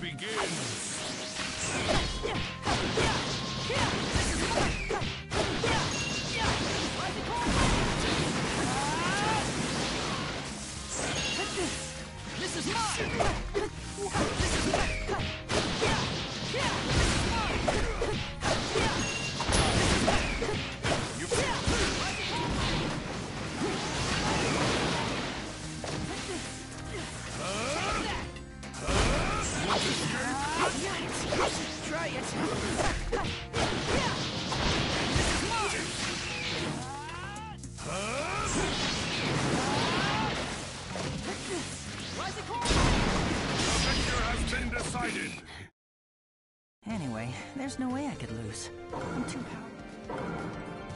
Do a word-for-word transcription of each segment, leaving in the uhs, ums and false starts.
begins. This is mine! Try it! Decided. Anyway, there's no way I could lose. I'm too powerful.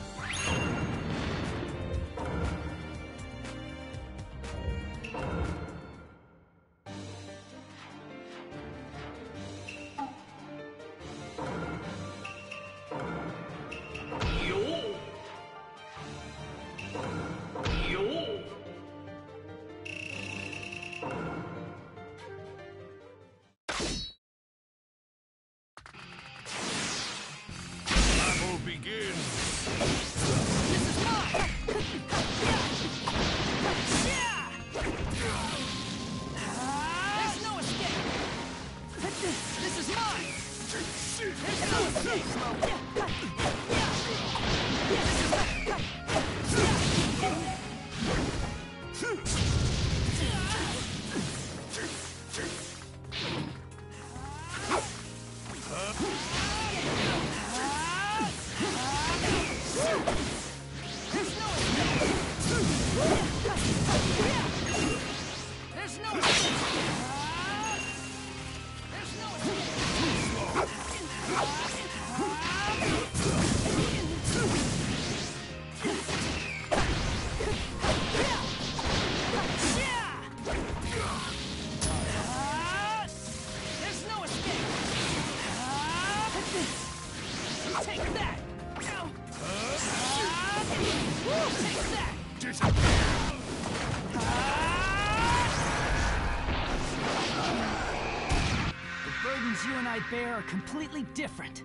You and I bear are completely different.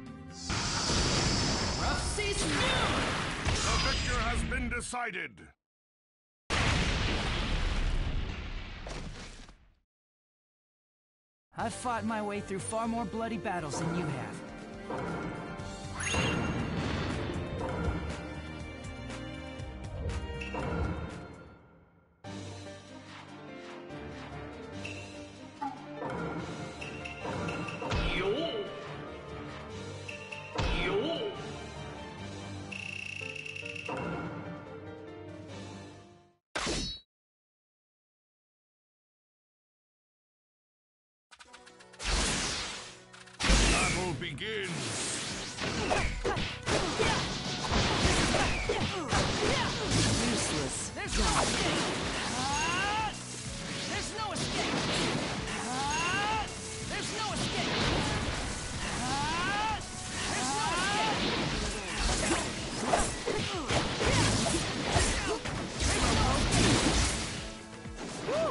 Rough Seas Noon! The victor has been decided. I've fought my way through far more bloody battles than you have. Begins. Useless. There's no escape. Uh, there's no escape. Uh, there's no escape. Uh, there's no escape.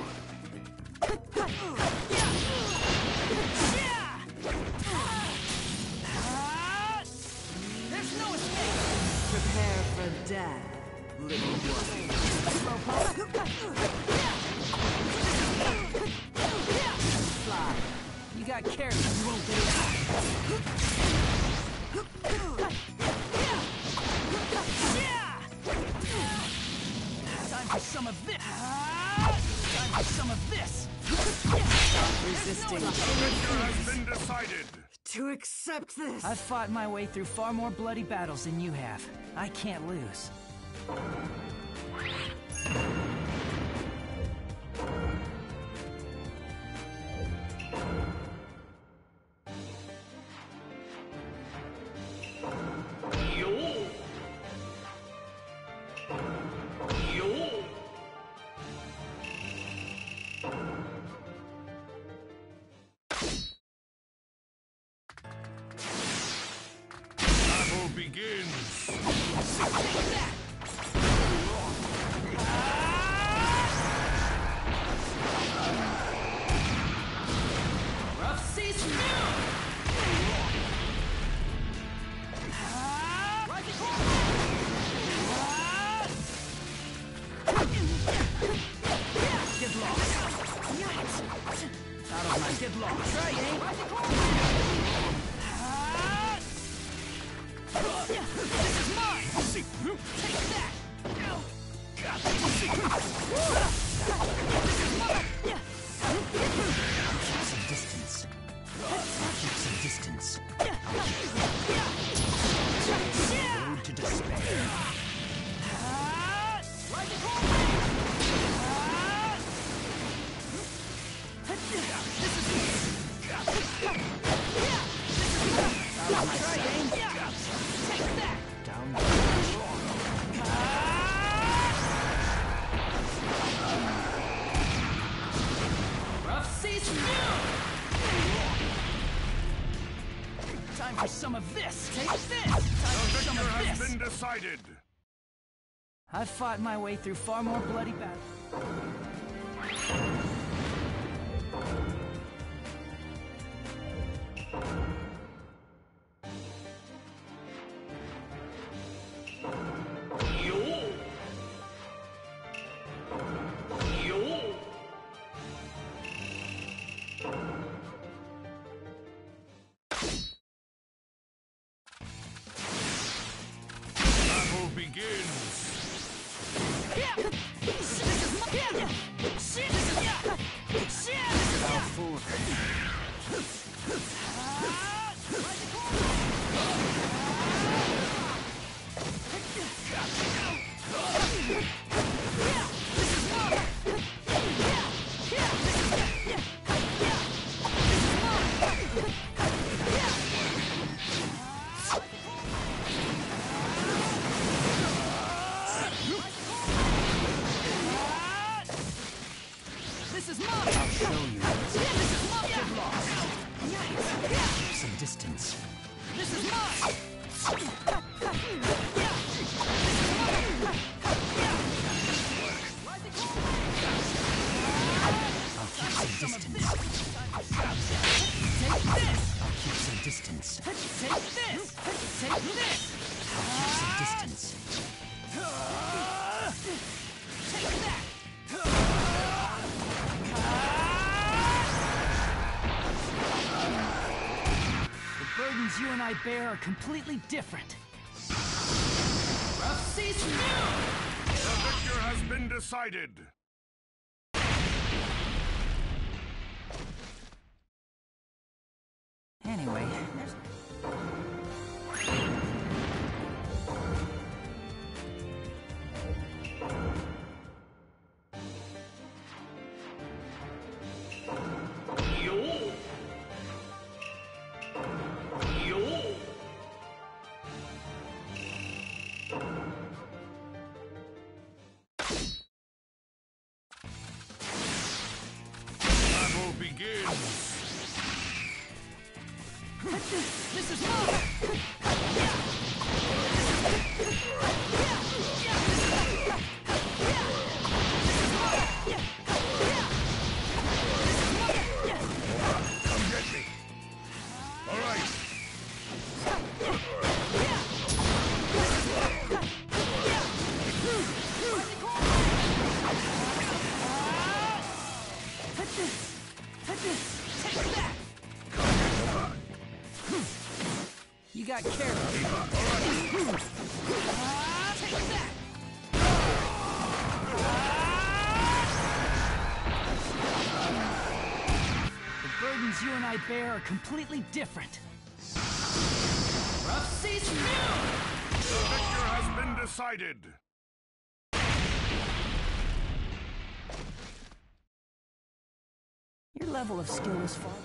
Prepare for death, little one. Fly. You got careless. You won't get it out. Time for some of this. Time for some of this. Resisting. The victor has been decided. To accept this. I've fought my way through far more bloody battles than you have. I can't lose. Begins. Rough Seas new! Ah! Rising core! Ah! Get lost. Yikes! Out of my get lost. Try, eh? Rising core! Ah! This is mine! Take that! Some distance. Keep some distance. Road to despair. Take that! Down. Rough seas Time for some of this! Take this! Time The for some victor of has this! been decided. I've fought my way through far more bloody battles. Battle begins. Now forward. This is mine! I'll show you. This is mine! Get lost! Keep some distance. This is mine! I'll keep some distance. Take this! I'll keep some distance. Take this! Take this! I'll keep some distance. Take that! The burdens you and I bear are completely different. Rough seas new! The victor has been decided. Anyway, there's... Battle begins. This is mine! Come get me. All right. Take that! You got carried. Ah, take that! The burdens you and I bear are completely different. Rough seas new! The victor has been decided. Your level of skill is far.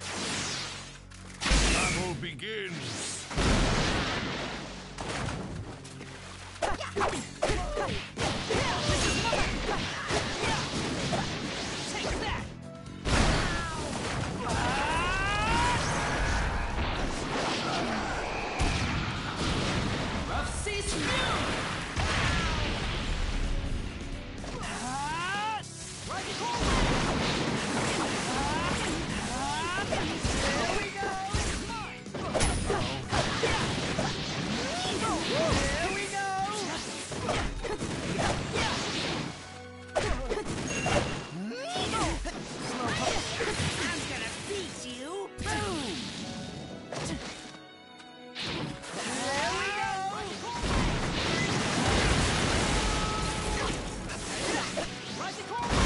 Battle begins. Take that! Rough sea spew! Right before There we go! There we go! I'm gonna beat you! Boom! There we go! Right the corner!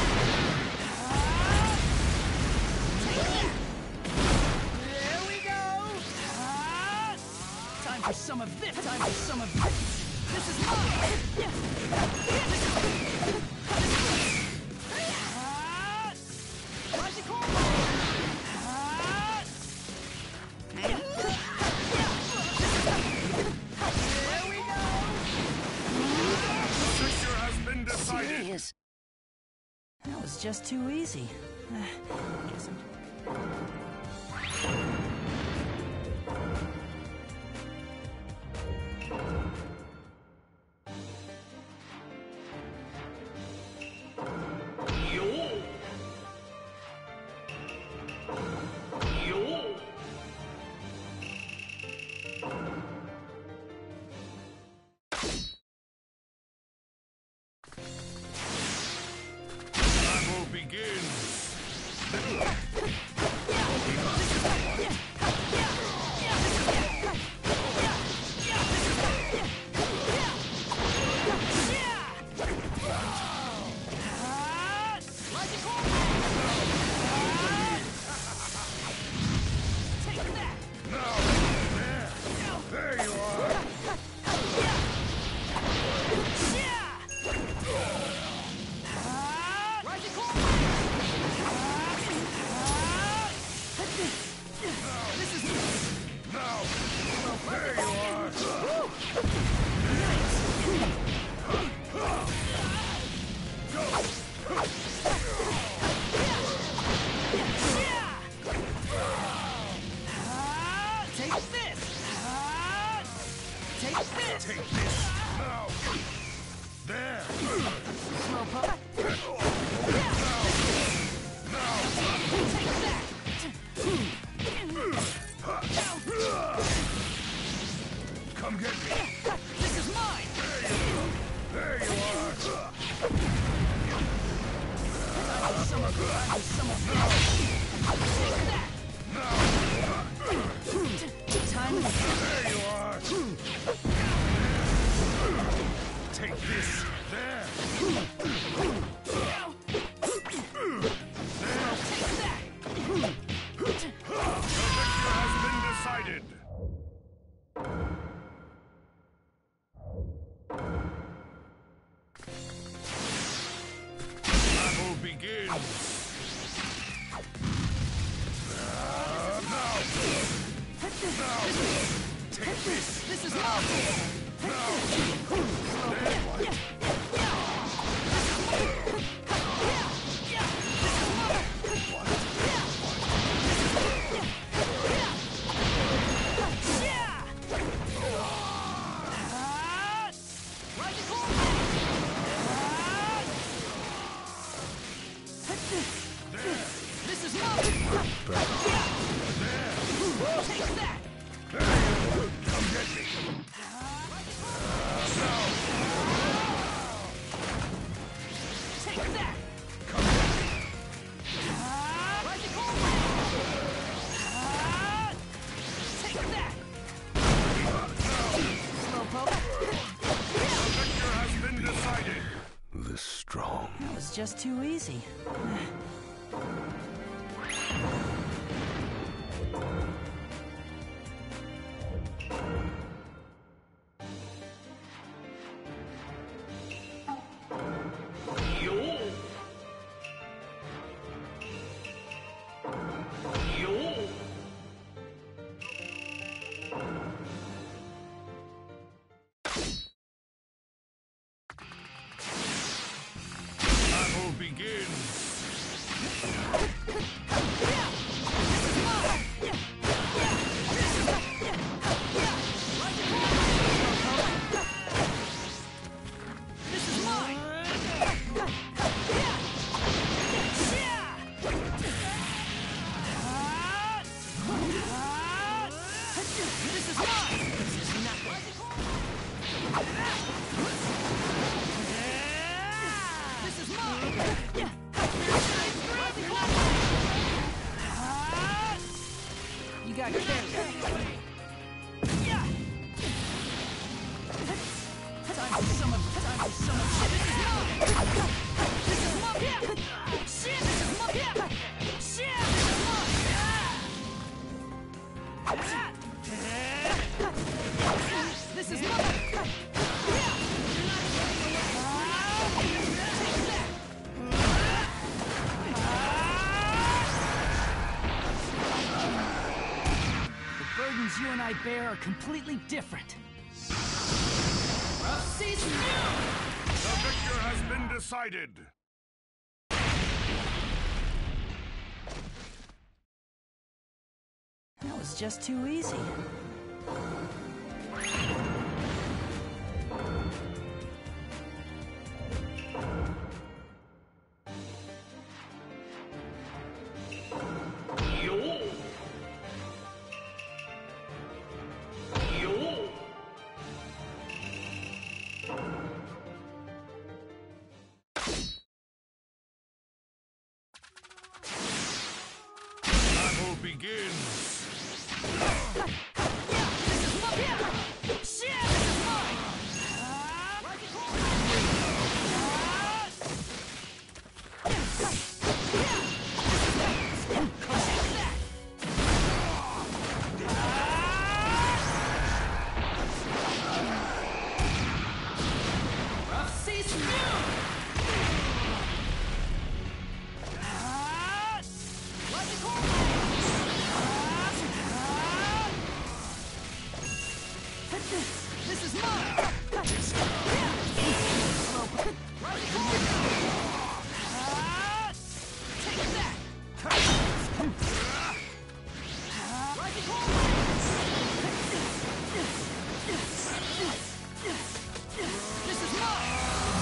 There we go! Time for some of this! Time for some of this! This is mine! Right the corner! There we go! The victor has been decided. Serious. That was just too easy. Uh, guess I'm... Battle begins. Now, there, there you are. Now, there you are. Take this! Take this! Take this. Now, there. Slowpoke. Take that! Come get me. This is mine! There you are. Some of this. Some of this. Take that! Time to There you are. Take this. There. take that! The victor has been decided. Battle begins. Uh, now. Now. Take this. This is mine! This is mine! Take that! Come get me. Take that! Come get me. Right the corner! Take that! Slowpoke. The victor has been decided. The strong. That was just too easy. begins. This is mine! This is mine! This is nothing! This is mine! You got carried. Yeah! Time for some of time for some of shit. This is mine! This is mine! Yeah! Shit! This is mine! Yeah! Shit! This is mine! This is mine! Yeah! Take that! The burdens you and I bear are completely different. Rough season new! The victor has been decided. That was just too easy. Battle begins. This is mine! Take that! This is mine!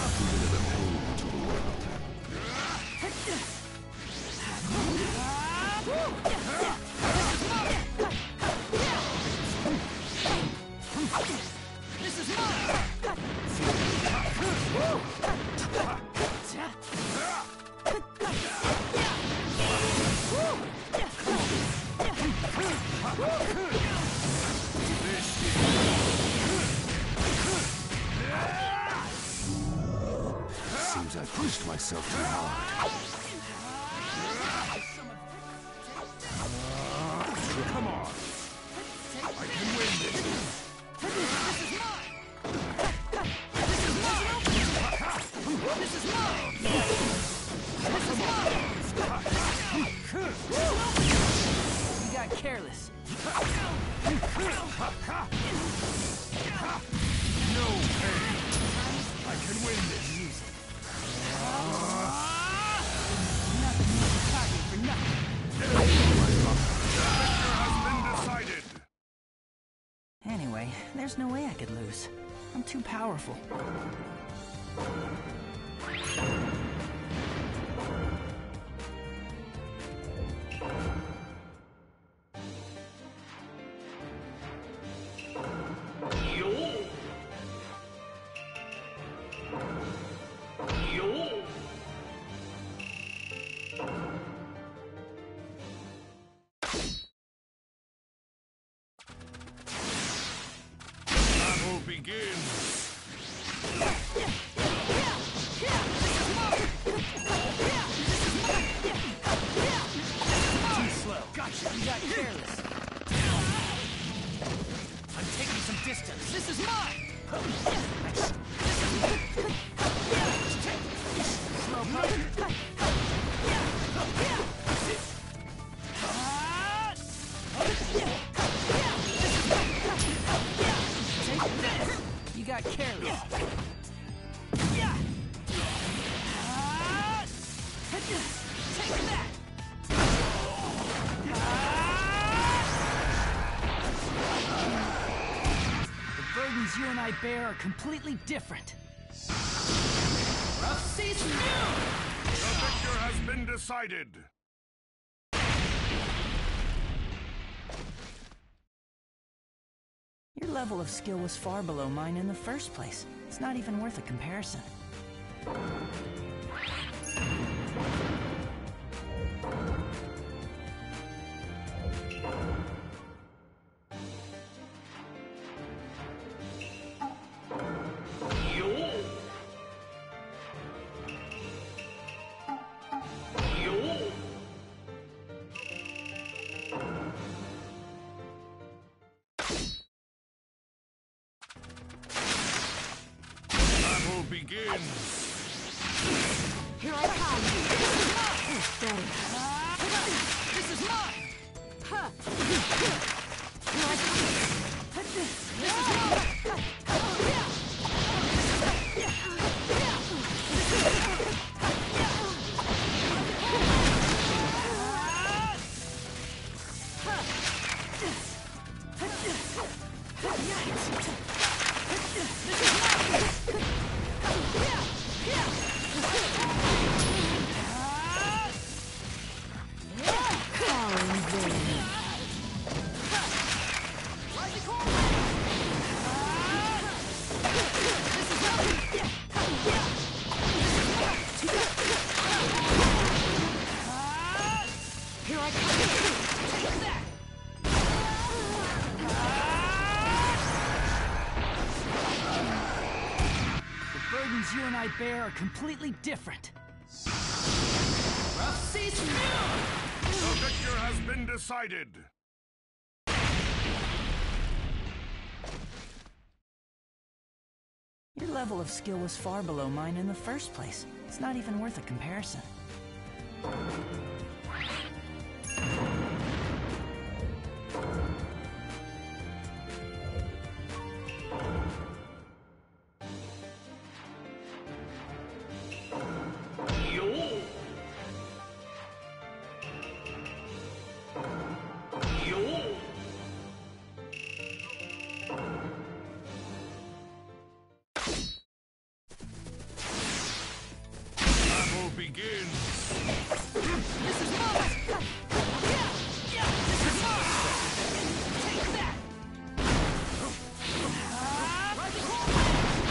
This is mine! Seems I pushed myself too hard. Come on. I can win this. This is mine! This is mine! This is mine! This is mine! You got careless. No pain. I can win this. Nothing you can target for nothing. The victor has been decided. Anyway, there's no way I could lose. I'm too powerful. Battle begins. Too slow. Gotcha. You got careless. I'm taking some distance. This is mine. Slow pump. Take this. You got careless. Take that! The burdens you and I bear are completely different. Rough Seas New! The victor has been decided. Your level of skill was far below mine in the first place. It's not even worth a comparison. Battle begins. Here I come. Better. This is mine! Huh. Here I come. This is mine! Here I come. Take that! The burdens you and I bear are completely different. Rough Seas New! The victor has been decided. Your level of skill was far below mine in the first place. It's not even worth a comparison. Battle begins. This is mine! Yeah! Yeah! This is mine! Take that! Right before me!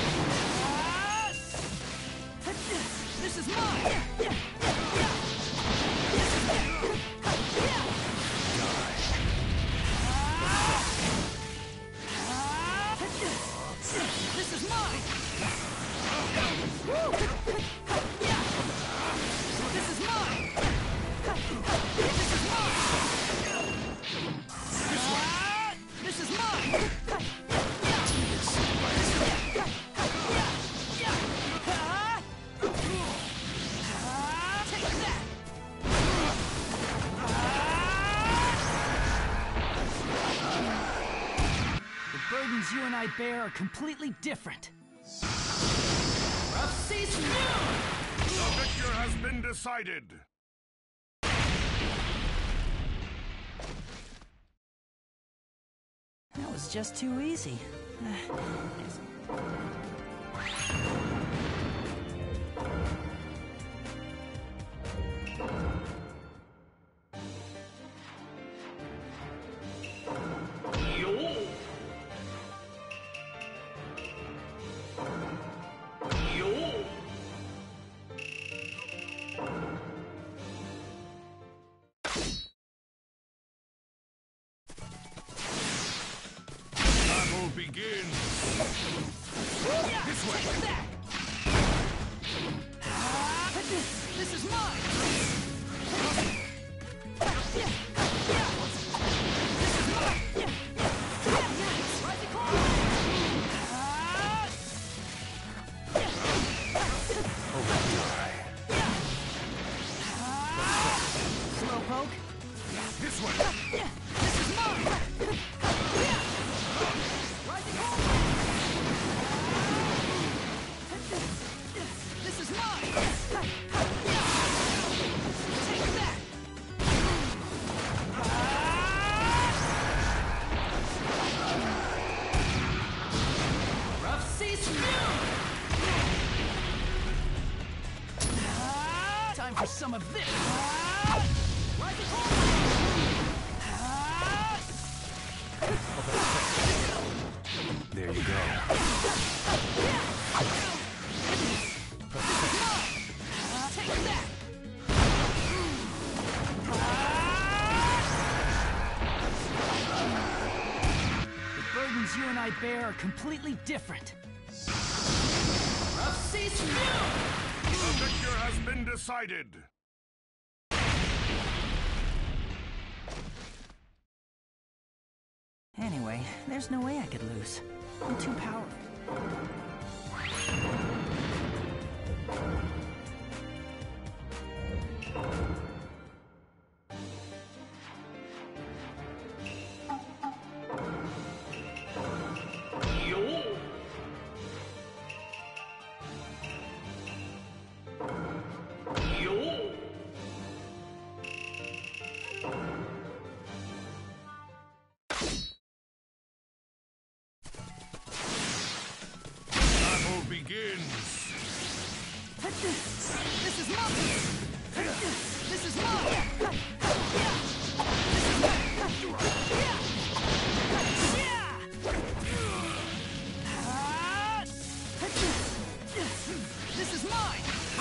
This is mine! Yeah! Yeah! Yeah! This is mine! Woo! Yeah! This is mine! This is mine! This is mine! Take that! The burdens you and I bear are completely different. Rough Seas New! The victor has been decided. That was just too easy. Battle begins. This way! Take that! This is mine! Yeah! Yeah! This is mine! Yeah! Yeah! Nice! Right the corner! Yeah! Slowpoke! This way. Yeah! This is mine! Yeah! Right the corner! This is mine! for some of this. Ah! Ah! There you go. Take that! The burdens you and I bear are completely different. Rough Sea Spew! The victor has been decided. Anyway, there's no way I could lose. I'm too powerful. Battle begins. This is mine! This is mine! This is mine!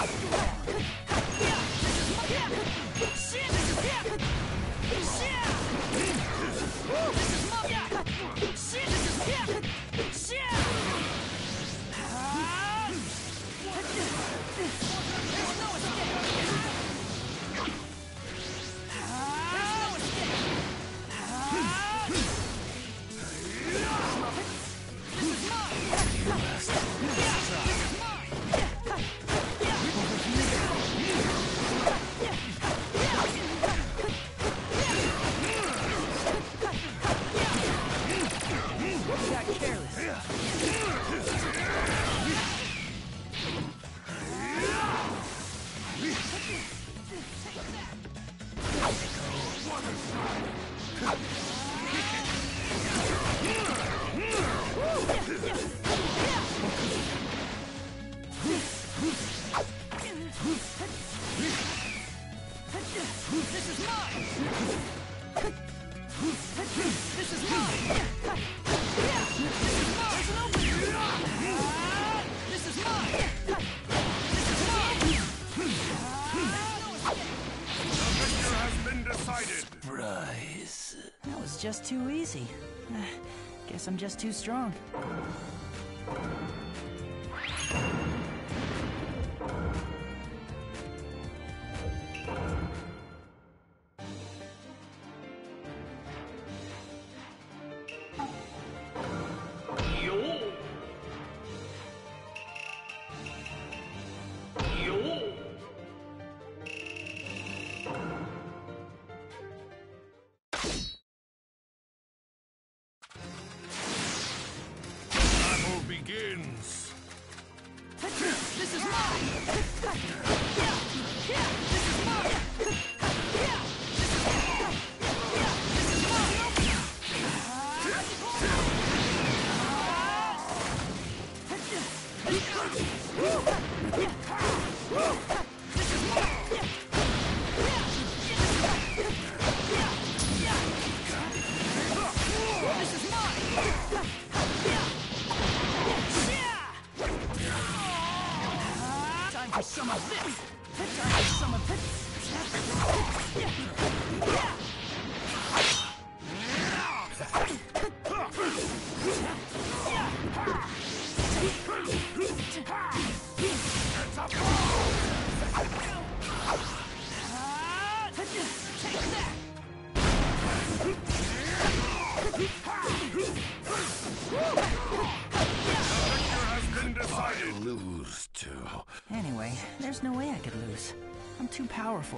This is mine! This is mine! This is mine! The victor has been decided. Surprise. That was just too easy. Uh, guess I'm just too strong. Battle begins. This is mine! This is mine! This is mine! Time for some of this! Time for some of this! Take that! Has been decided. Lose to. Anyway, there's no way I could lose. I'm too powerful.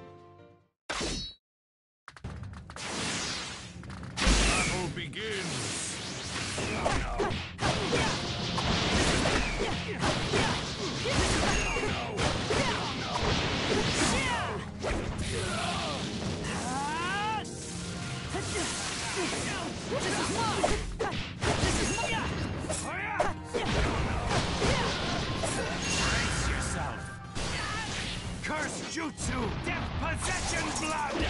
Battle begins. Brace yourself. Curse Jutsu! Death Possession Blood!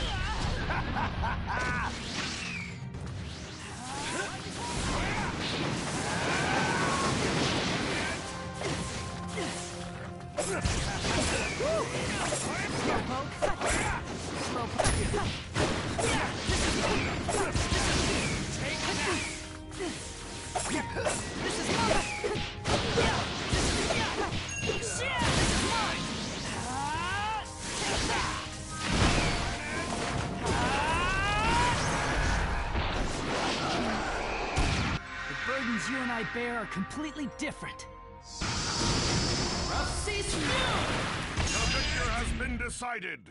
The burdens you and I bear are completely different. Rough Seas Fury! The victor has been decided.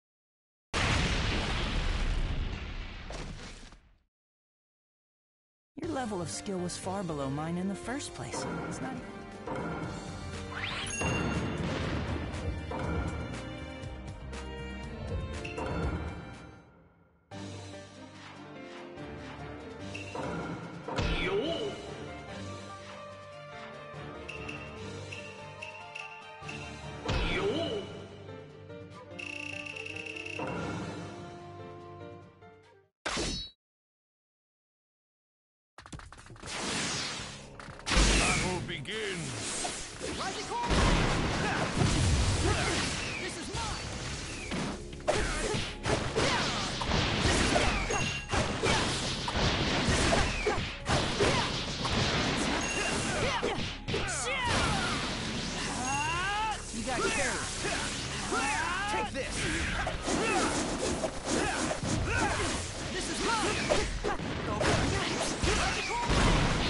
Your level of skill was far below mine in the first place. It's not... Battle begins. Rising Core! This is mine! You got carried. Take this! This is mine! Rising Core!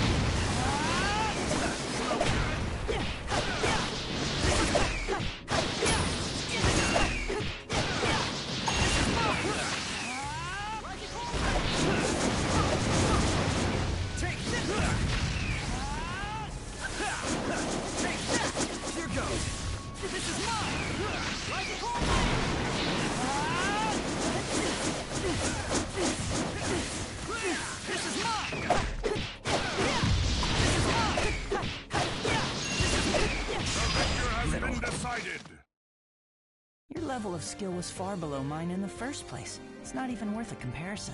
Your level of skill was far below mine in the first place. It's not even worth a comparison.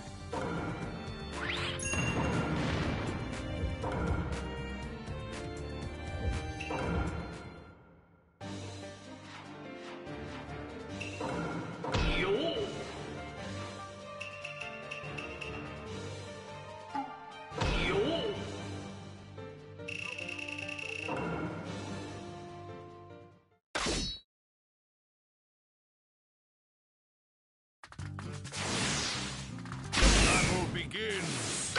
Battle begins.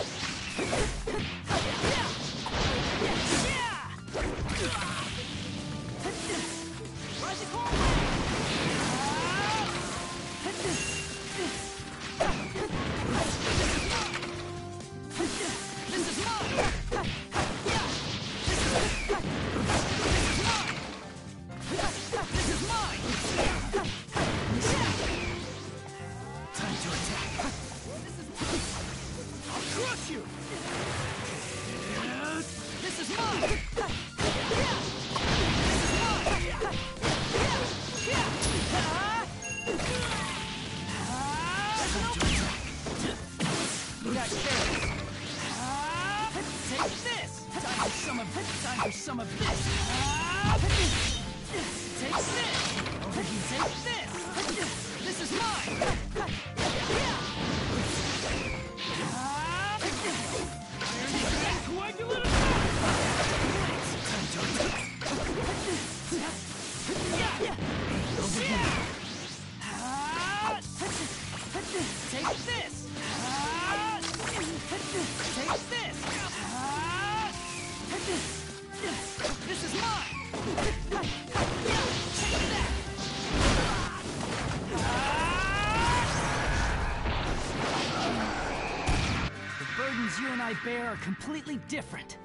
Time for some of this. Take this. Take this. This is mine. Take this. Take this. This is mine! Take that! The burdens burdens you and I bear are completely different.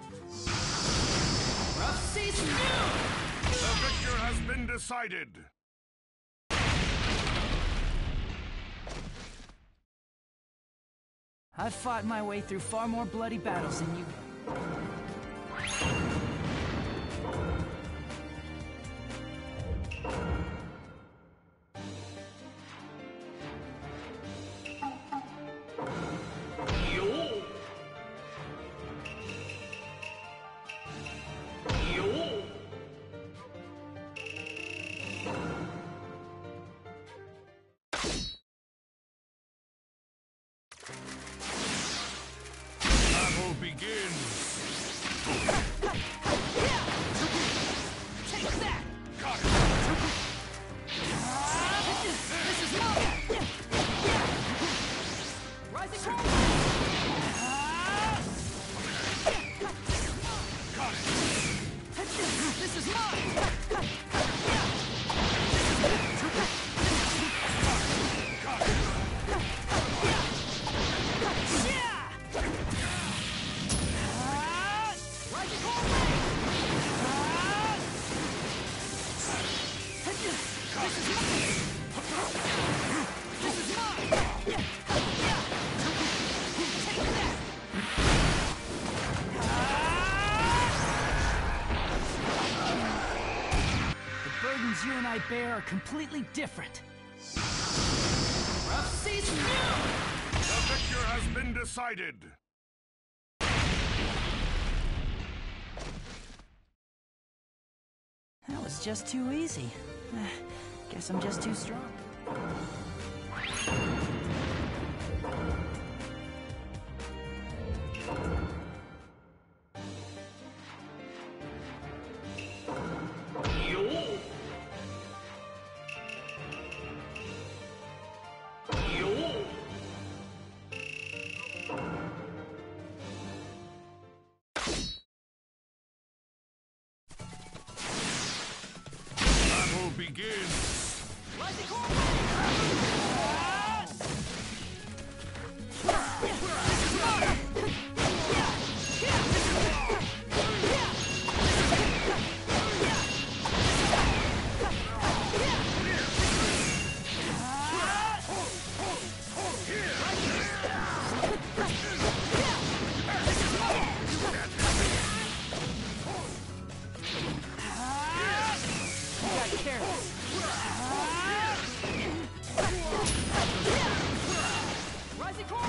Rough season new! The victor has been decided. I've fought my way through far more bloody battles than you. Battle begins. Take that! Got it. This is mine! Rising Crown! Got it. This is mine! Got it. Rising Crown! This is mine! This is mine! Take that! The burdens you and I bear are completely different. Rough season new! The victor has been decided. That was just too easy. Uh, guess I'm just too strong. Battle begins. Rising Crown! Rising Crown!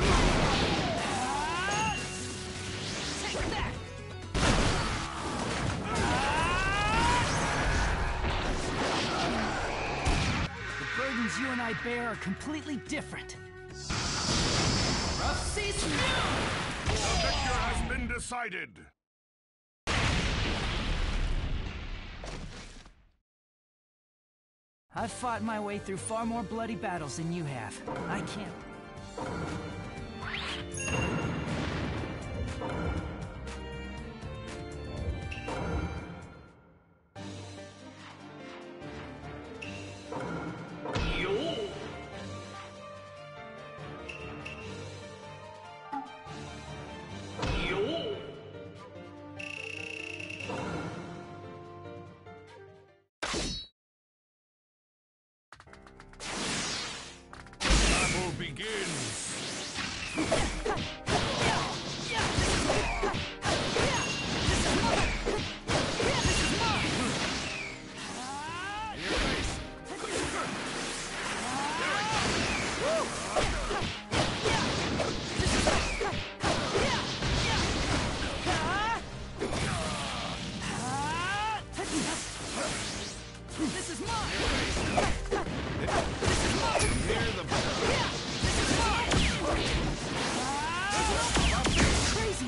Take that! The burdens you and I bear are completely different. Rough season new! The victor has been decided. I've fought my way through far more bloody battles than you have. I can't. Battle begins. This is mine! Hear the Crazy!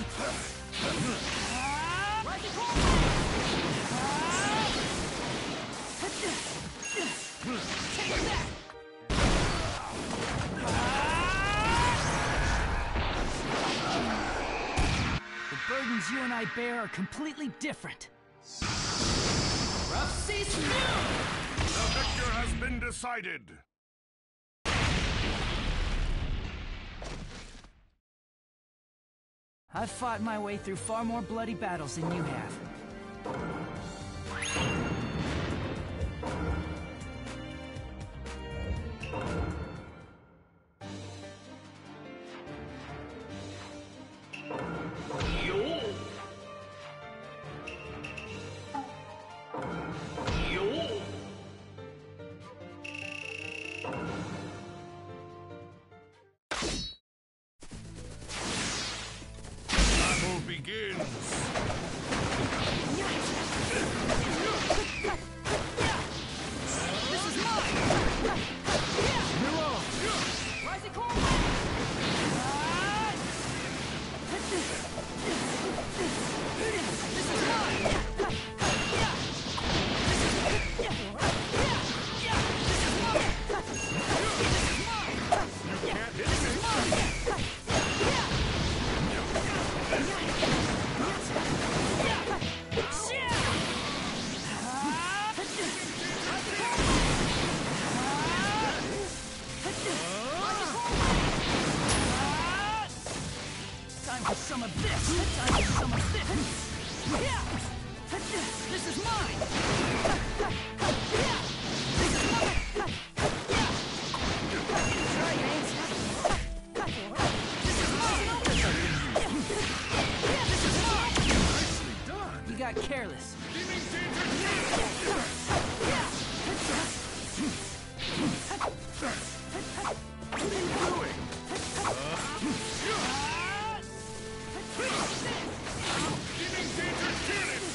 Rising Crown! Take that! The burdens you and I bear are completely different. Rough season new! The victor has been decided. I've fought my way through far more bloody battles than you have. Battle begins. This is mine! Rising cold! This is mine! You can't hit me. Time for some of this! Time for some of this! This is mine! Nicely done. You got careless. Seeming danger. What are you doing? Seeming danger. Kill it.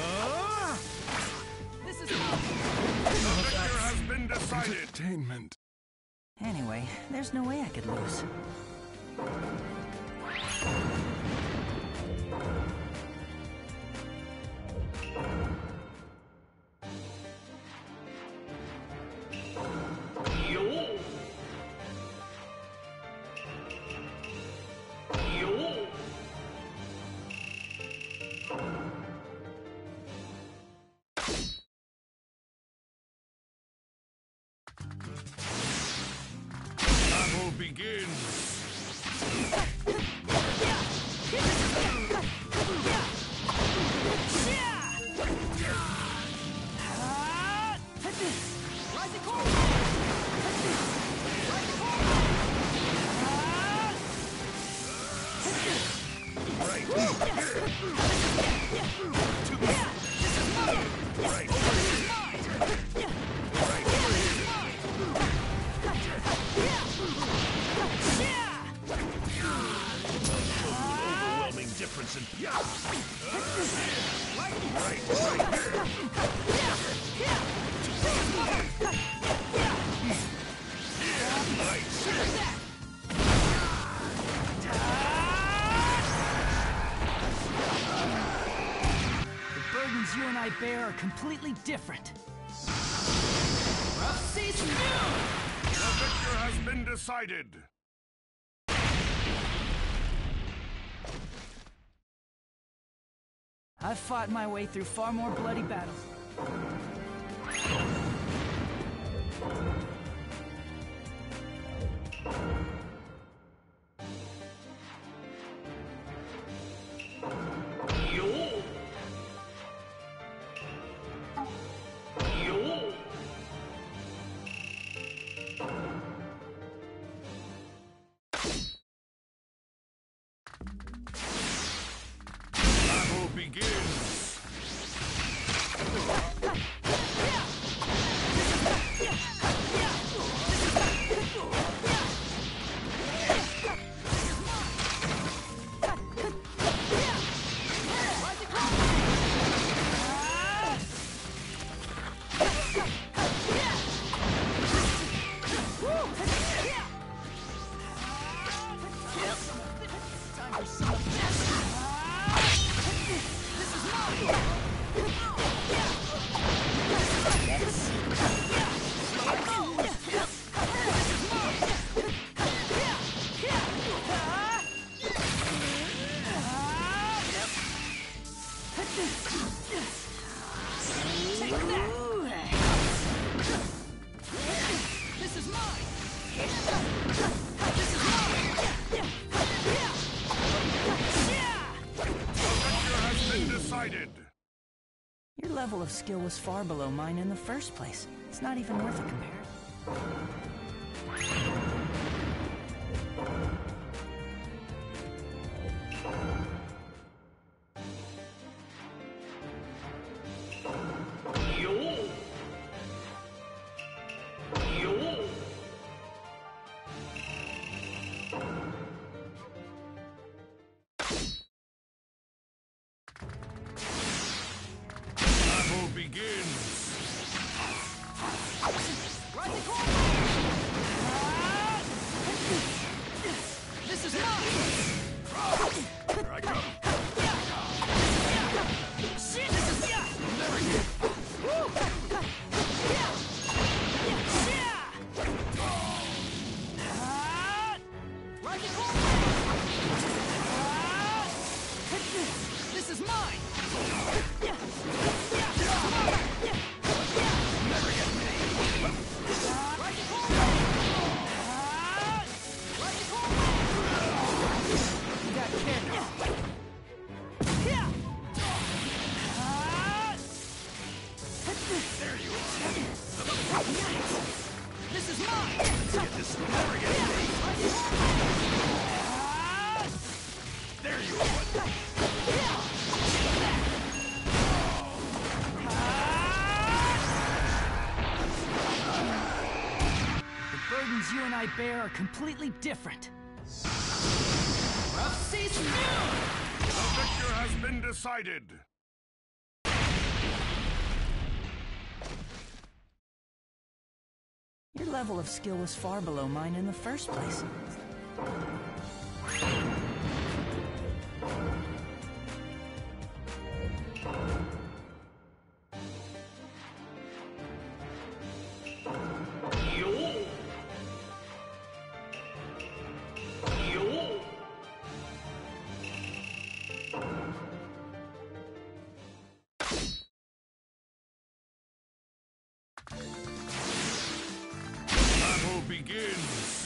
This is mine! The victor has been decided. Entertainment. Anyway, there's no way I could lose. Battle begins. Rising cold! Rising cold! Right. Right. Overwhelming difference in power. Right. Right. The burdens you and I bear are completely different. Rough season new! The victor has been decided. I've fought my way through far more bloody battles. Battle begins. Time for some of this! This is mine! Take that! This is mine! This is mine! Yeah! decided. Your level of skill was far below mine in the first place. It's not even worth a comparison. Battle begins. This is mine! Here I come. Shit! This is yeah! Woo! Yeah! Yeah! Ah! Rocket Home! Ah! This is mine! Yeah! Yeah! Yeah! Never get me! Rocket Home! Ah! Rocket Home! You got carried. Yeah! Ah! There you are. This is mine! This will never get me. Ah! There you are. The burdens you and I bear are completely different. Rough Seas Fury! The victor has been decided. Your level of skill was far below mine in the first place. Battle begins.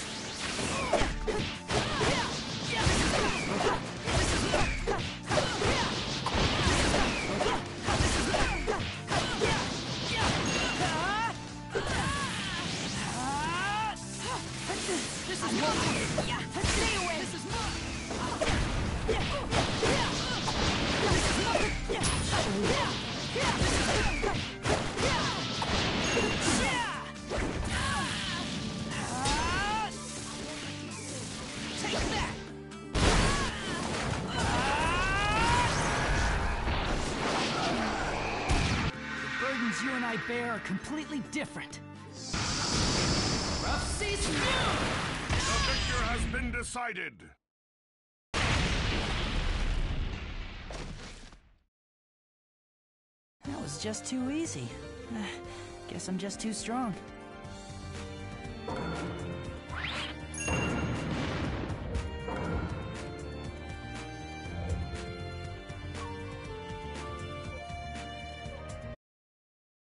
This is mine! Stay away! This is mine! This is Take that! The burdens you and I bear are completely different. Rough Seas Fury! The victor has been decided. That was just too easy. Guess I'm just too strong.